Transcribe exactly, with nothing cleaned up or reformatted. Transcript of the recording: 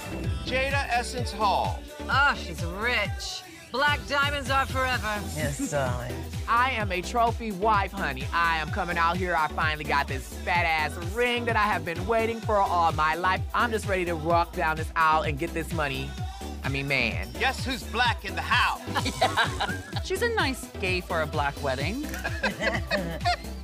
Jada Essence Hall. Oh, she's rich. Black diamonds are forever. Yes, darling. I am a trophy wife, honey. I am coming out here. I finally got this fat-ass ring that I have been waiting for all my life. I'm just ready to walk down this aisle and get this money. I mean, man. Guess who's black in the house? She's a nice gay for a black wedding.